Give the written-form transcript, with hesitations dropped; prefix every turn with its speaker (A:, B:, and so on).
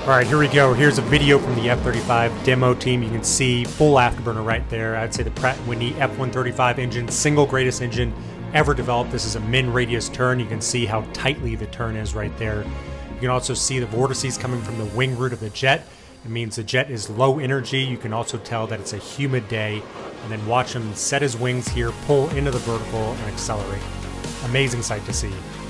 A: Alright, here we go. Here's a video from the F-35 demo team. You can see full afterburner right there. I'd say the Pratt & Whitney F-135 engine, single greatest engine ever developed. This is a min radius turn. You can see how tightly the turn is right there. You can also see the vortices coming from the wing root of the jet. It means the jet is low energy. You can also tell that it's a humid day. And then watch him set his wings here, pull into the vertical, and accelerate. Amazing sight to see.